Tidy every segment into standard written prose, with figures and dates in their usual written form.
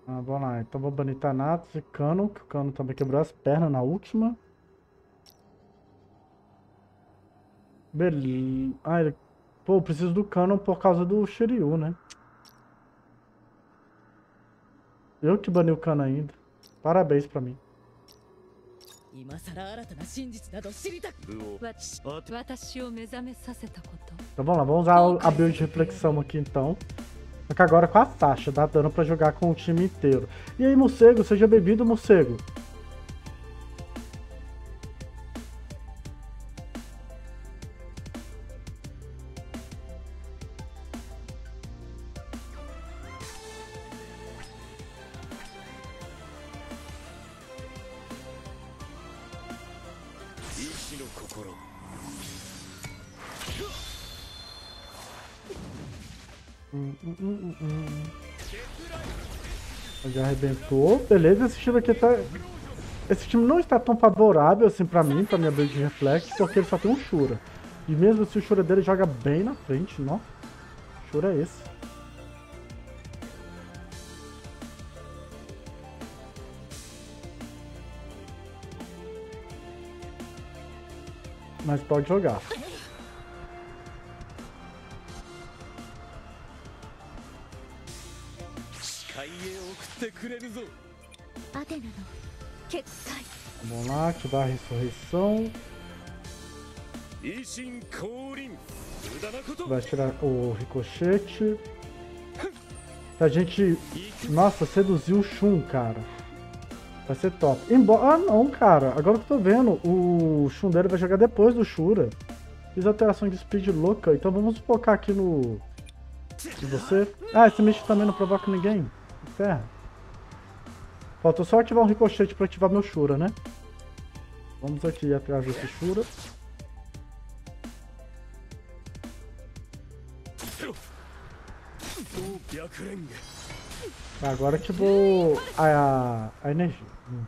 Ah, vamos lá. Então vou banir Thanatos e Cano, que o Cano também quebrou as pernas na última. Beleza. Ah, ele... Pô, eu preciso do Cano por causa do Shiryu, né? Eu que bani o Cano ainda. Parabéns pra mim. 今さら新たな真実など知りたく。 私を目覚めさせたこと。 Então vamos lá, vamos usar a build de reflexão aqui então. Só que agora com a Sasha, dá dano pra jogar com o time inteiro. E aí, morcego, seja bem-vindo, morcego. Já arrebentou. Beleza, esse time aqui tá... Esse time não está tão favorável assim pra mim, pra minha build de reflexo, porque ele só tem um Shura. E mesmo assim o Shura dele joga bem na frente, não? Shura é esse. Mas pode jogar. Vamos lá, ativar a ressurreição. Vai tirar o ricochete. A gente, nossa, seduziu o Shun, cara. Vai ser top. Embora... Ah, não, cara. Agora que eu tô vendo, o Shun dele vai jogar depois do Shura. Fiz alteração de speed louca. Então vamos focar aqui no... E você? Ah, esse Mish também não provoca ninguém. Ferra. Faltou só ativar um ricochete pra ativar meu Shura, né? Vamos aqui atrás desse Shura. Agora ativou a energia.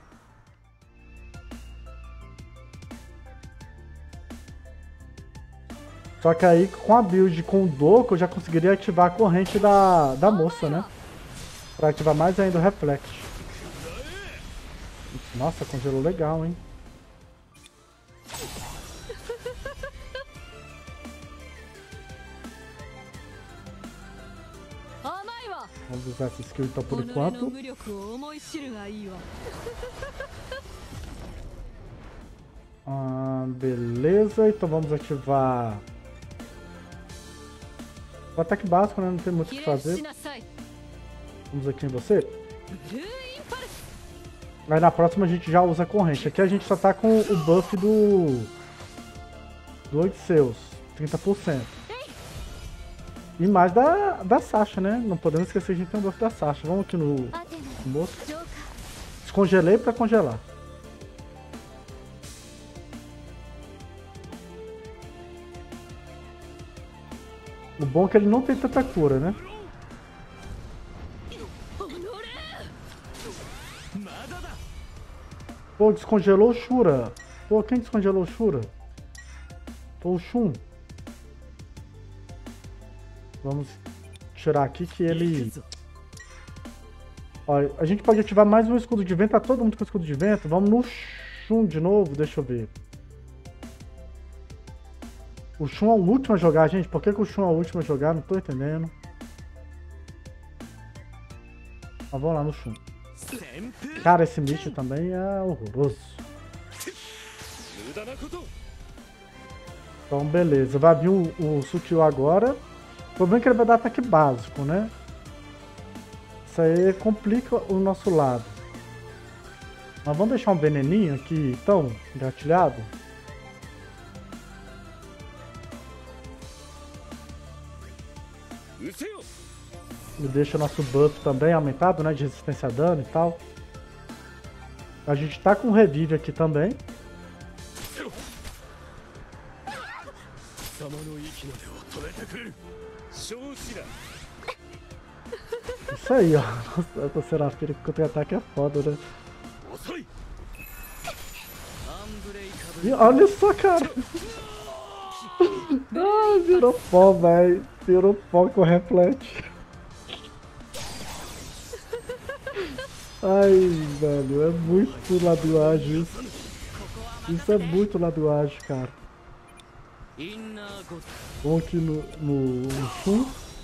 Só que aí com a build com o Doku eu já conseguiria ativar a corrente da moça, né? Pra ativar mais ainda o Reflect. Nossa, congelou legal, hein? Vamos usar essa skill então por enquanto. Beleza, então vamos ativar o ataque básico, né? Não tem muito o que fazer. Vamos aqui em você. Aí na próxima a gente já usa a corrente. Aqui a gente só tá com o buff do Odisseus, 30%. E mais da Sasha, né? Não podemos esquecer que a gente tem um buff da Sasha. Vamos aqui no moço. Descongelei pra congelar. O bom é que ele não tem tanta cura, né? Pô, descongelou o Shura. Pô, quem descongelou o Shura? Foi o Shun. Vamos tirar aqui que ele... Ó, a gente pode ativar mais um escudo de vento. Tá todo mundo com escudo de vento. Vamos no Shun de novo. Deixa eu ver. O Shun é o último a jogar, gente. Por que o Shun é o último a jogar? Não tô entendendo. Mas vamos lá no Shun. Cara, esse Mish também é horroroso. Então, beleza. Vai vir o Sutil agora. O problema é que ele vai dar ataque básico, né? Isso aí complica o nosso lado. Mas vamos deixar um veneninho aqui, então, engatilhado. E deixa o nosso buff também aumentado, né? De resistência a dano e tal. A gente tá com revive aqui também. Isso aí, ó. Nossa, essa Serafira que tem ataque é foda, né? E olha só, cara. Ai, virou pó, velho. Virou pó com reflete. Ai, velho, é muito ladoagem isso. Isso é muito ladoagem, cara. Vamos aqui no Shun.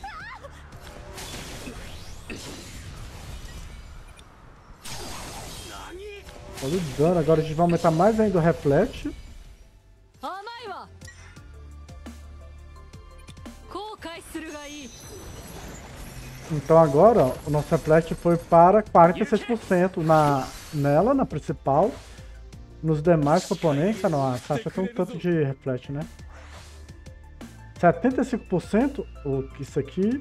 Olha o dano, agora a gente vai aumentar mais ainda o reflete. Então agora, ó, o nosso reflete foi para 46% nela, na principal. Nos demais componentes, não, a Sasha tem um tanto de reflete, né? 75%, isso aqui.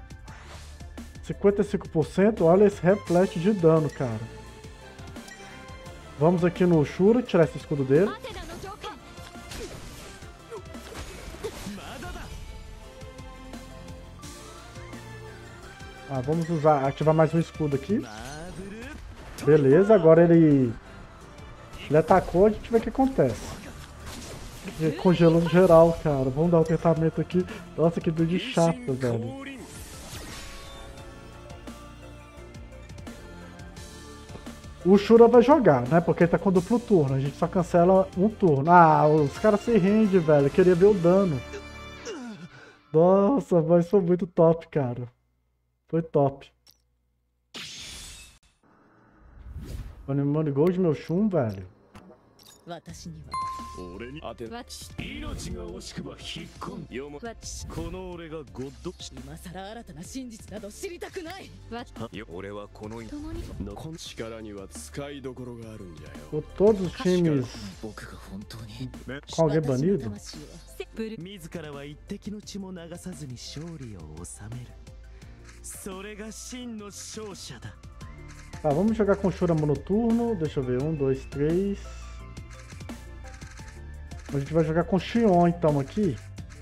55%, olha esse reflete de dano, cara. Vamos aqui no Shura, tirar esse escudo dele. Vamos ativar mais um escudo aqui. Beleza, agora ele atacou, a gente vê o que acontece. Ele congelou geral, cara. Vamos dar o tratamento aqui. Nossa, que build chata, velho. O Shura vai jogar, né? Porque ele tá com duplo turno. A gente só cancela um turno. Os caras se rendem, velho. Eu queria ver o dano. Nossa, mas foi muito top, cara. Foi top. Mano, Gold, meu Shun, velho. Com todos os times com alguém banido? Tá, vamos jogar com Shura monoturno. Deixa eu ver, 1, 2, 3. A gente vai jogar com Xion então aqui.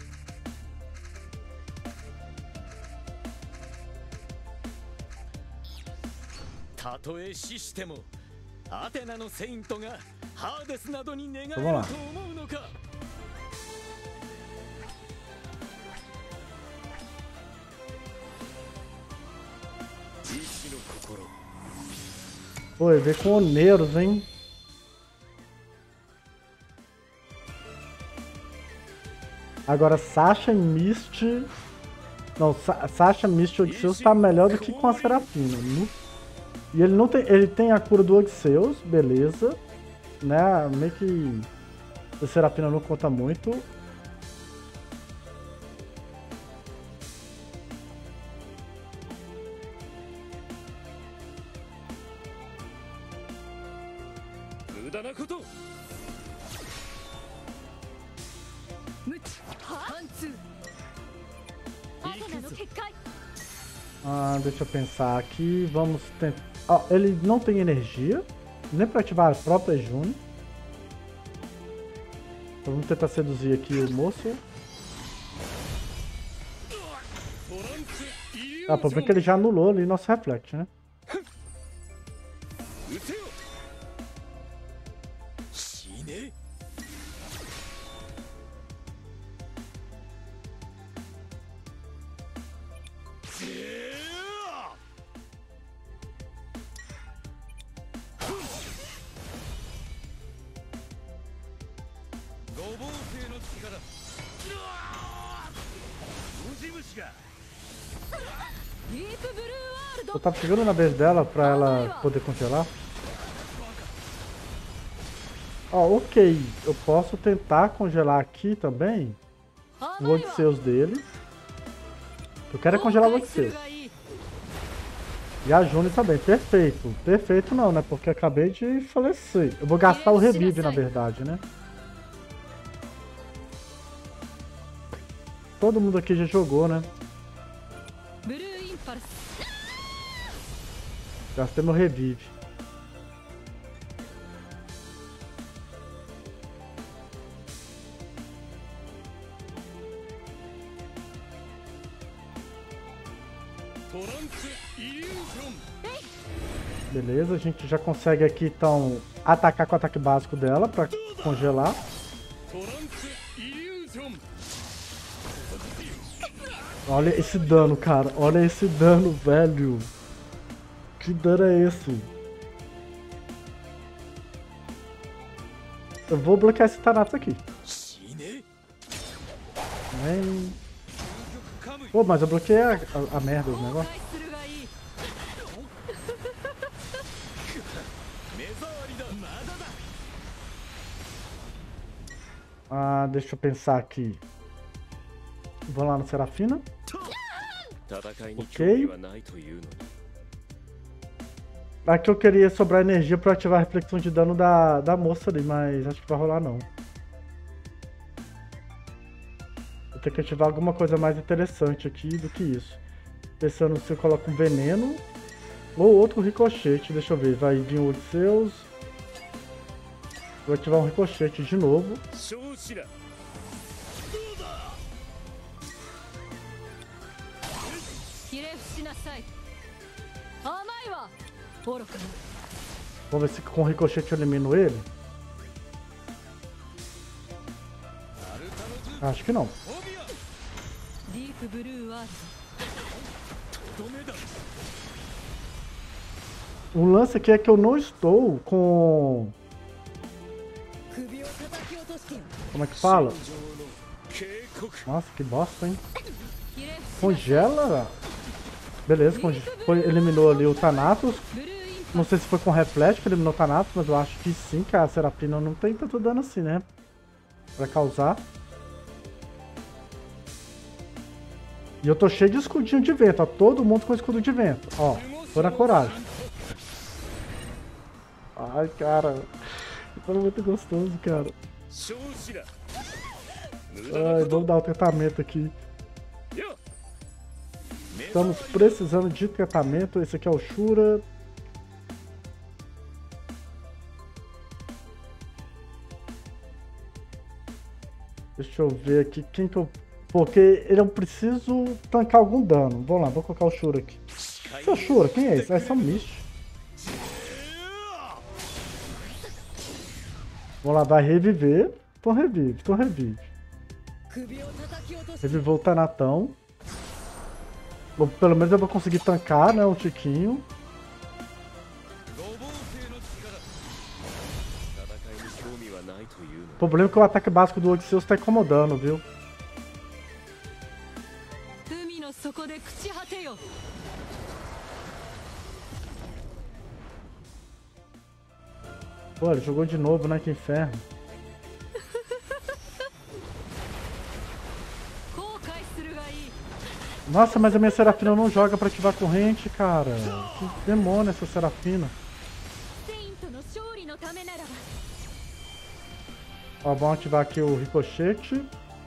Vamos lá. Oi, veio com oneiros, hein? Agora Sasha e Misty... Não, Sasha, Misty e Odysseus tá melhor do que com a Serafina. E ele não tem... Ele tem a cura do Odysseus, beleza. Né? Meio que... A Serafina não conta muito. Deixa eu pensar aqui. Vamos tentar... ele não tem energia. Nem para ativar a própria June. Então vamos tentar seduzir aqui o moço. O problema é que ele já anulou ali nosso reflect, né? Eu tava chegando na vez dela pra ela poder congelar. Ok. Eu posso tentar congelar aqui também o Odysseus dele. Eu quero é congelar o Odysseus. E a June também. Perfeito. Perfeito não, né? Porque acabei de falecer. Eu vou gastar o revive, na verdade, né? Todo mundo aqui já jogou, né? Gastei meu revive. Beleza, a gente já consegue aqui então atacar com o ataque básico dela pra congelar. Olha esse dano, cara. Olha esse dano, velho. Que dano é esse? Eu vou bloquear esse Thanatos aqui. Vem. Pô, mas eu bloqueei a merda do negócio. Ah, deixa eu pensar aqui. Vou lá no Serafina. Ok. Aqui eu queria sobrar energia pra ativar a reflexão de dano da moça ali, mas acho que vai rolar não. Vou ter que ativar alguma coisa mais interessante aqui do que isso. Pensando se eu coloco um veneno ou outro ricochete. Deixa eu ver, vai vir um Odisseus. Vou ativar um ricochete de novo. Vamos ver se com o ricochete eu elimino ele. Acho que não. O lance aqui é que eu não estou com... Como é que fala? Nossa, que bosta, hein? Congela? Beleza, eliminou ali o Thanatos. Não sei se foi com Reflete que eliminou o Thanatos, mas eu acho que sim, que a Serafina não tem tanto dano assim, né? Pra causar. E eu tô cheio de escudinho de vento, ó. Todo mundo com escudo de vento. Ó, foi na coragem. Ai, cara. Foi muito gostoso, cara. Ai, vamos dar o tratamento aqui. Estamos precisando de tratamento. Esse aqui é o Shura. Deixa eu ver aqui quem que eu... Porque eu preciso tancar algum dano. Vamos lá, vou colocar o Shura aqui. Esse é o Shura? Quem é esse? Esse é um Mist. Vamos lá, vai reviver. Então revive, então revive. Reviveu o Tanatão. Bom, pelo menos eu vou conseguir tancar, né, o Tiquinho. O problema é que o ataque básico do Odisseus tá incomodando, viu? Pô, ele jogou de novo, né? Que inferno. Nossa, mas a minha Serafina não joga pra ativar a corrente, cara. Que demônio essa Serafina. Ó, vamos ativar aqui o ricochete.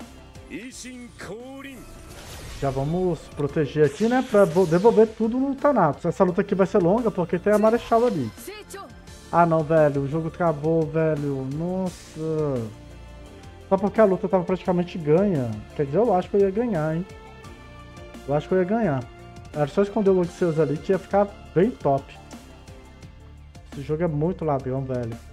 Já vamos proteger aqui, né? Pra devolver tudo no Thanatos. Essa luta aqui vai ser longa porque tem a Marechal ali. Ah não, velho. O jogo travou, velho. Nossa. Só porque a luta tava praticamente ganha. Quer dizer, eu acho que eu ia ganhar, hein? Eu acho que eu ia ganhar. Era só esconder o Odisseus ali que ia ficar bem top. Esse jogo é muito ladrão, velho.